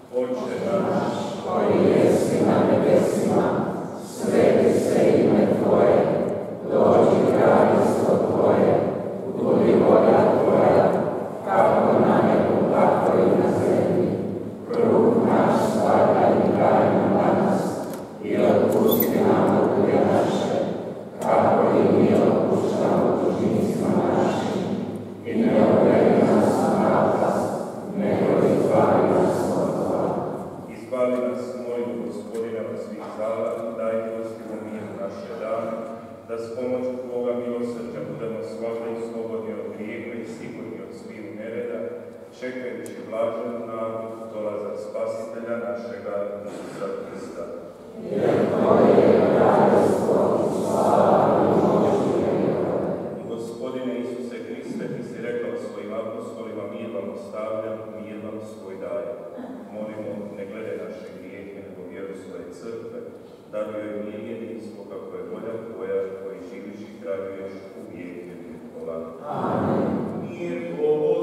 Oče naš, koji jesi na nebesima, sveti se ime Tvoje, dođi kraljestvo Tvoje, budi volja Tvoja, kako na nebu, tako i na zemlji. Kruh naš svakdaj daj nam danas i otpusti nam dugove naše, kako i mi otpuštamo dužnicima našim. I ne odvedi nas u napast, nego izbavi nas od zla. Izbavi nas, molim Gospodina, od svih zala i daj milostivno mir naše dane, da s pomoću Tvoga milosrđa budemo slobodni i slobodni od grijeha i sigurni od svih nereda, čekajući blaženu nadu dolazak Spasitelja našega Isusa Krista. Jer Tvoje je kraljestvo, slava i moć i vjera. Gospodine Isuse Kriste, Ti si rekao svojim apostolima, mir vam ostavljam, mir vam svoj dajem. Molimo, ne gledaj naše grijehe, nego vjeru svoje crkve, daruj joj mir jedinstvo kako je volja Tvoja, koji živiš i kraljuješ u vijeke vjekova. Amen. Mir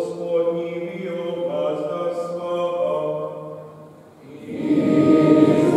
Gospodnji bio vazda slava. I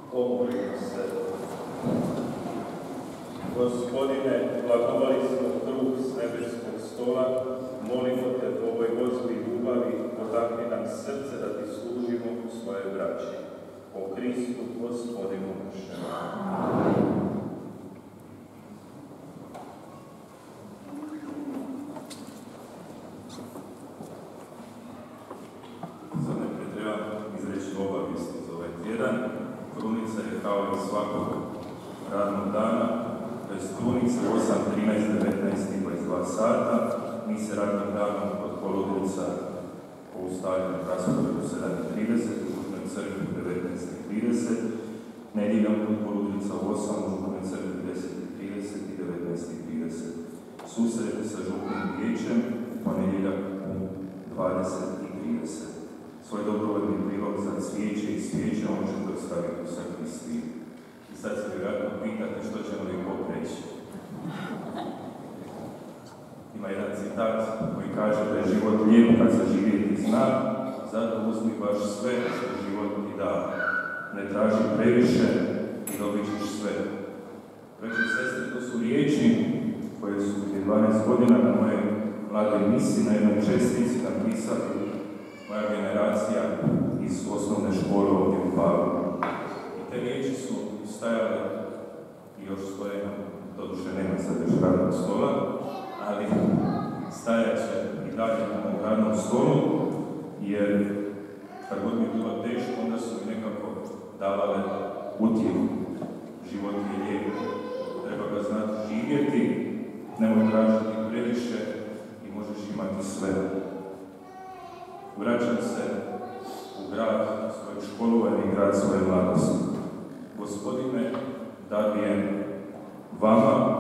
Pomolimo se. Gospodine, blagovali smo kruh s nebeskog stola, molimo te po ovoj gozbi ljubavi, potakni nam srce da ti služimo u svoje braći. Po Kristu, Gospodinu našem. Amen. Sad najprije treba izreći obavijesti za ovaj tjedan. Krunica je kao i svakog radnog dana, to je krunica 8, 13, 19 i 22 sata. Mi se radnim danom od poludruca po ustavljanju rasporedu 7:30, u Župnoj crkvi 19:30, nedjeljom od poludruca 8, u Župnoj crkvi 10:30 i 19:30. Susrete sa župnim vijećem ponedjeljak u 20:30. Svoj dobrovoljni prilog za cvijeće i svijeće možete ostaviti u sakristiji. I sad se vjerojatno pitate što ćemo li popreći. Ima jedan citat koji kaže da je život lijep kad se živjeti zna, zato uzmi baš sve što život ti da. Ne traži previše i dobit ćeš sve. Braći i sestre, to su riječi koje su prije 12 godina na mojoj mladoj misiji na jednoj čestici napisali moja generacija iz osnovne škole ovdje u Pagu. I te riječi su stajale i još stoje, doduše nema sad još radnog stola, ali stajat će i dalje na mom radnom stolu, jer kad god mi je bilo teško, onda su mi nekako davale utjehu. Život je lijep, treba ga znati živjeti, nemoj tražiti previše i možeš imati sve. Vraćam se u grad svojeg školovanja i grad svoje mladosti. Gospodine, darujem vama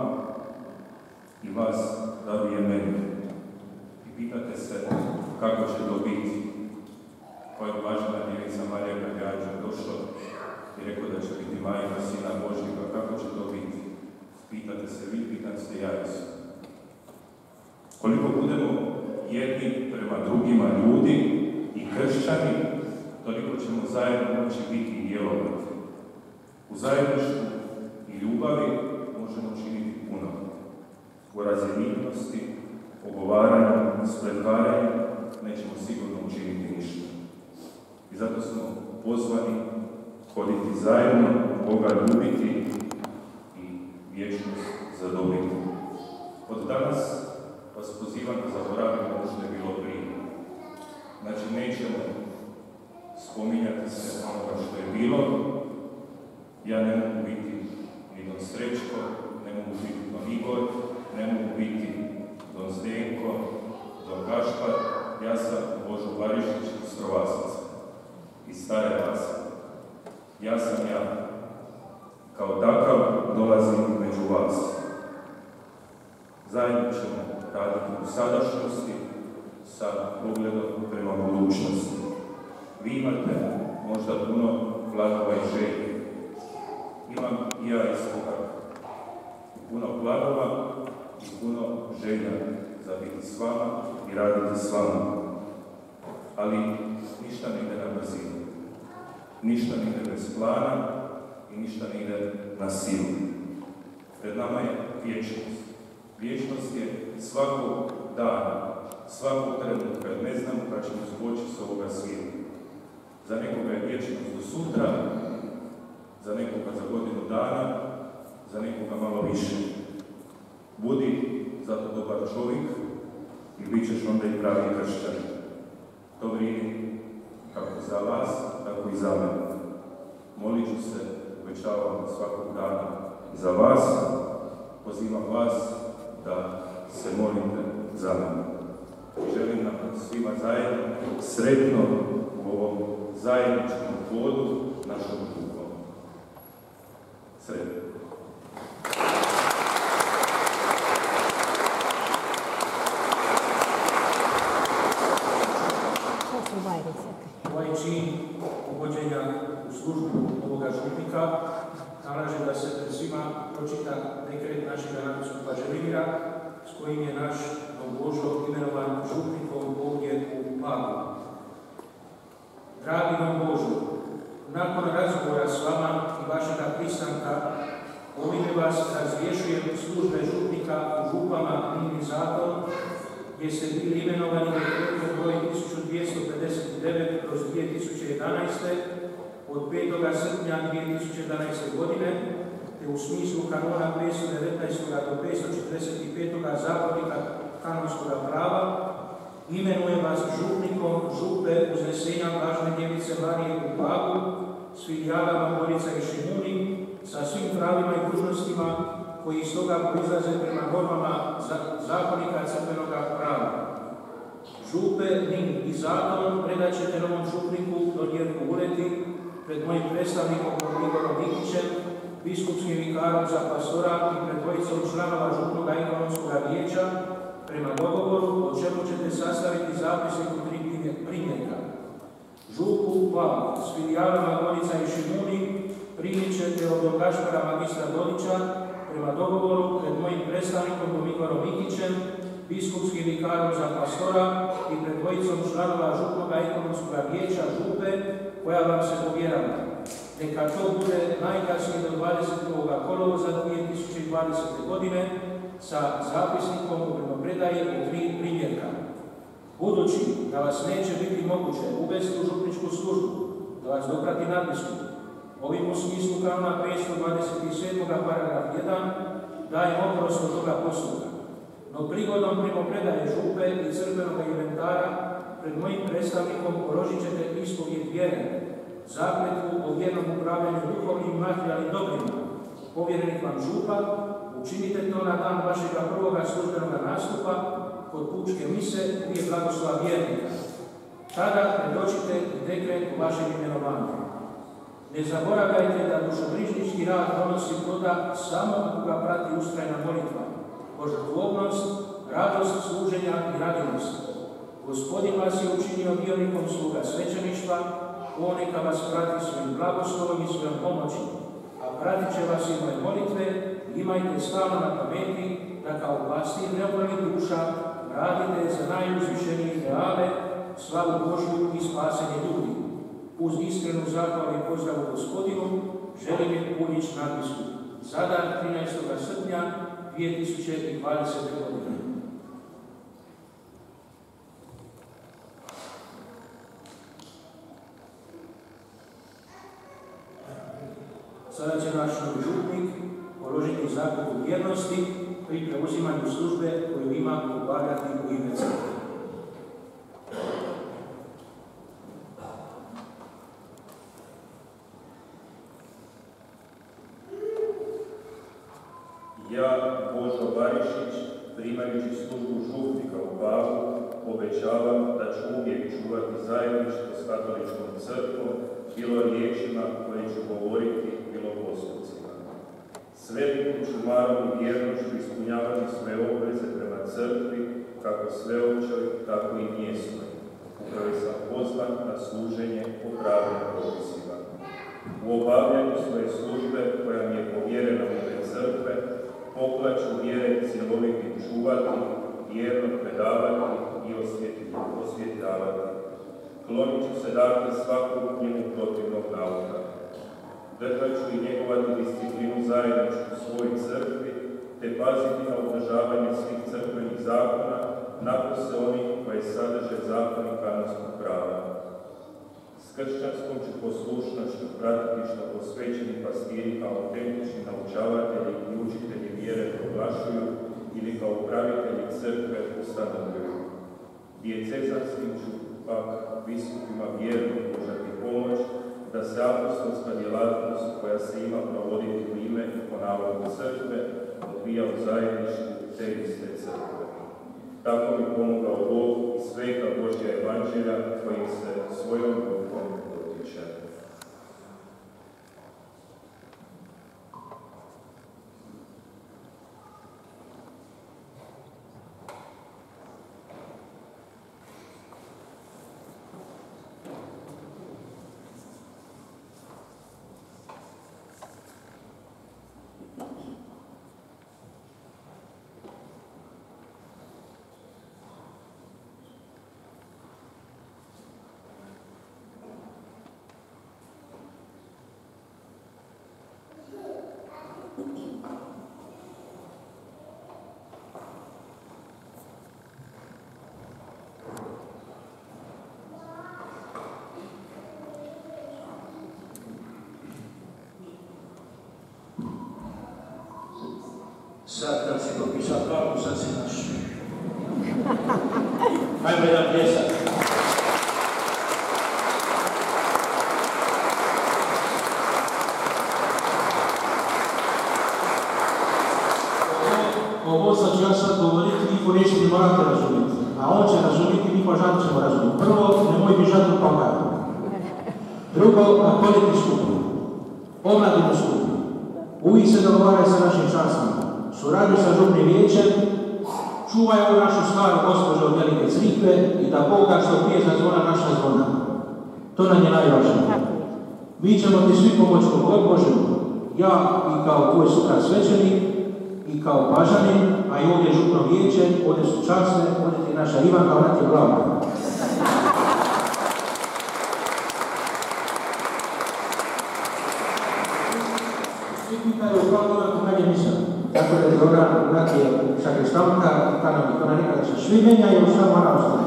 i vas daruje meni. I pitate se kako će to biti. Koja je važna djevica Marija kad je anđel došao i rekao da će biti majka Sina Božjega, kako će to biti? Pitate se vi, pitam se ja isto. Koliko budemo jedni prema drugima ljudi i kršćani, toliko ćemo zajedno moći biti i djelovati. U zajedništvu i ljubavi možemo činiti puno. U razjedinjenosti, ogovaranju, spletkaranju nećemo sigurno učiniti ništa. I zato smo pozvani hoditi zajedno, Boga ljubiti i vječnost zadobiti. Od danas vas pozivam da zaboravimo ono što je bilo prije. Znači, nećemo spominjati se onoga što je bilo. Ja ne mogu biti ni Don Srećko, ne mogu biti Don Igor, ne mogu biti Don Zdenko, Don Gašpar. Ja sam Božo Barišić iz Trovasaca, iz Stare Vase. Ja sam ja. Kao takav dolazim među vas. Zajedno ćemo raditi u sadašnjosti sa pogledom prema budućnosti. Vi imate možda puno planova i želje. Imam i ja isto tako. Puno planova i puno želja za biti s vama i raditi s vama. Ali ništa ne ide na brzinu. Ništa ne ide bez plana i ništa ne ide na silu. Pred nama je vječnost. Vječnost je svakog dana, svakog trenutka, ne znamo kada ćemo zboći s ovoga svijeta. Za nekoga je vječnost do sutra, za nekoga za godinu dana, za nekoga malo više. Budi zato dobar čovjek i bit ćeš onda i pravi kršćan. To vrijedi kako za vas, tako i za mene. Molit ću se, obećavam svakog dana za vas, pozivam vas da se molite za mene. Želim nam svima zajedno sretno u ovom zajedničkom plodu našom duhom. Sretno. Ovaj čin uvođenja u službu ovoga župnika nalaže da se pred svima pročita dekret našeg nadbiskupa Želimira, s kojim je naš Don Božo imenovan župnikom ovdje u Pagu. Dragi Don Božo, nakon razgovora s vama i ovime vas razrješujem službe župnika u župama Nini Zakon, gdje ste bili imenovani dekretom broj 1259/2011 od 5. srpnja 2011. godine, te u smislu kanona 519. do 545. zakonika kanonskog prava, imenuje vas župnikom župe Uznesenja Blažene Djevice Marije u Pagu s filijalama Gorica i Šimuni, sa svim pravima i dužnostima koji iz toga proizlaze prema normama zakonika crkvenog prava. Župe, Nin i Zakon predat ćete novom župniku Dodjerku Uleti pred mojim predstavnikom Igorom Dikićem, biskupskim vikarom za pastora i pred dvojicom članova župnog ekonomskog vijeća prema dogovoru o čemu ćete sastaviti zapisnik u 3 primjerka. Župu Pagu s filijalama Gorica i Šimuni primit ćete od Gašpara magistra Dodića prema dogovoru pred mojim predstavnikom Igorom Dikićem, biskupskim vikarom za pastora i pred dvojicom članova župnog ekonomskog vijeća župe koja vam se povjerava. Neka to bude najkasnije do 22. kolovoza 2020. godine sa zapisnikom o primopredaji u 3 primjerka. Budući da vas neće biti moguće uvesti u župničku službu, da vas doprati nadpisku, ovim u smislu kanona 527. paragraf 1 dajem oprost od toga postupka. No prigodom primopredaje župe i crkvenog inventara pred mojim predstavnikom položit ćete ispovijed vjere, zakletvu o vjernom upravljanju duhovnim i materijalnim dobrima, povjerenih vam župa, učinite to na dan vašega prvoga službenog nastupa kod pučke mise prije blagoslova vjernika. Tada predočite i dekret u vašem imenovanju. Ne zaboravljajte da dušobrižnički rad donosi ploda samo ako ga prati ustrajna molitva, požrtvovnost, radost služenja i radinost. Gospodin vas je učinio dionikom sluga svećeništva, on neka vas prati svojim blagoslovom i svojom pomoći, a pratit će vas i moje molitve. Imajte stalno na pameti da kao pastir neumornih duša radite za najuzvišenije ideale, slavu Božju i spasenje ljudi. Uz iskrenu zahvalu i pozdravu Gospodinu, Želimir Puljić nadpisku. Zadar 13. srpnja 2020. godine. Sada će naš novi župnik položiti zakletvu vjernosti pri preuzimanju službe koju ima obavljati u ime crkve. Ja, Božo Barišić, primajući službu župnika u Pagu, obećavam da ću uvijek čuvati zajedništvo s katoličkom crkvom, bilo riječima koje ću govoriti, bilo postupcima. Svetitom čumarom i vjernošću ispunjavati svoje obveze prema crkvi, kako sveopćoj, tako i mjesnoj, u kojoj sam pozvan na služenje po pravnim propisima. U obavljanju svoje službe, koja mi je povjerena u ime crkve, poklaću vjere cjelovitim čuvati, vjerno predavati i osvjetljavati. Klonit ću se dakle svakog njemu protivnog nauka. Držat ću i njegovati disciplinu zajedničku u svojoj crkvi, te paziti na održavanje svih crkvenih zakona, napose onih koje sadrže zakoni kanonskog prava. S kršćanskom ću poslušnošću pratiti što posvećeni pastiri kao autentični naučavatelji i učitelji vjere proglašuju ili kao upravitelji crkve ustanovljuju. Diecezanskim ću pak biskupima vjerno pružati pomoć da se apostolska djelatnost koja se ima provoditi u ime i po nalogu crkve odvija u zajedništvu te iste crkve. Tako mi pomogao Bog i sveta Božja evanđelja kojim se svojom rukom dotiče. Sad kad si potpisao papu, sad si naš. Ajmo jedan pljesak. Ovo sad ću ja sad govoriti, niko neće mi morate razumjeti. A on će razumjeti, mi požad ćemo razumjeti. Prvo, nemoj bižati u pogledu. Drugo, na kolektivni skup. Omladinu skup. Uvijek se dogovaraju sa našim častima. Surađuju sa župnim vijećem, čuvaju ovu našu staru gospođu od Velike crikve i da Boga što prije zazvona naša zvona. To nam je najvažnije. Mi ćemo ti svi pomoći kogod možemo. Ja i kao tvoj sukrat svećenik, i kao pažanin, a i ovdje župno vijeće, ovdje su časne, ovdje ti naša Ivanka, ona ti je glavna. Svi pitaju kao Ivanka manje misle. Tako da je ona je šakristavka, ona nekada se svi menjaju, samo ona ostaje.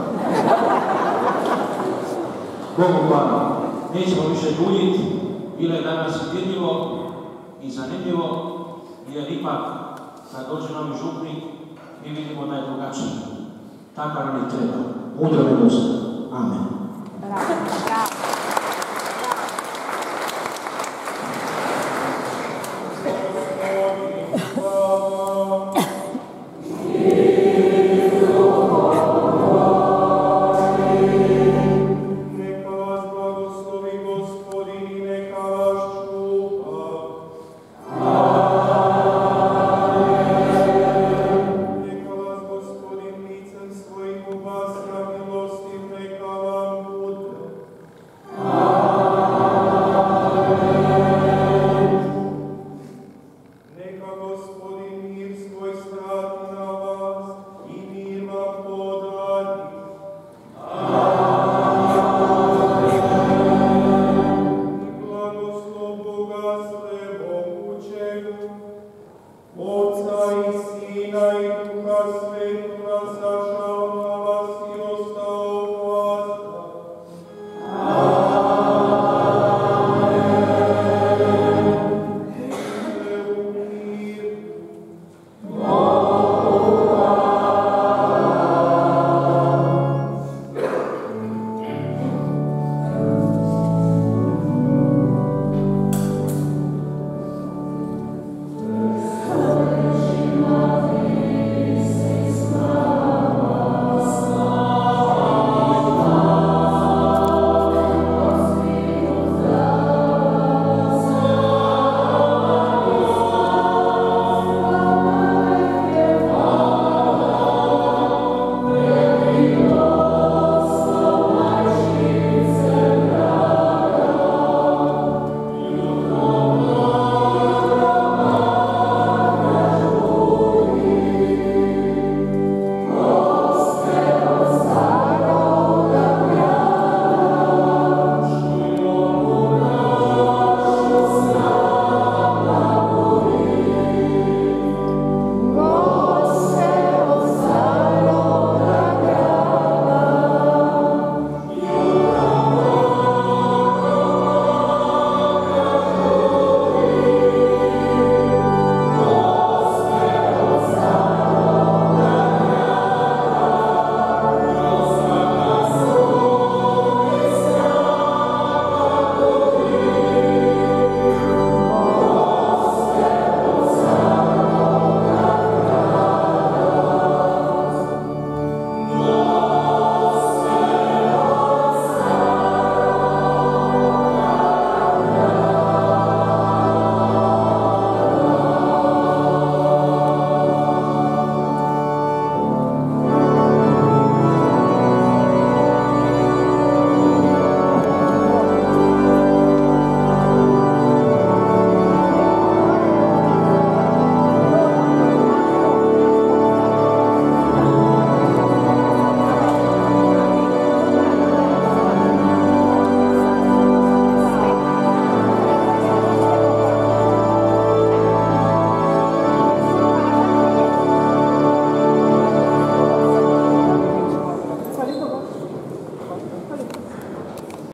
Bogu hvala. Nećemo više duljiti, bilo je danas vidljivo i zanimljivo, jer ipak kad dođe novi župnik, mi vidimo da je drugačiji. Tako nam je treba. Mudro je dosta. Amen. Bravo.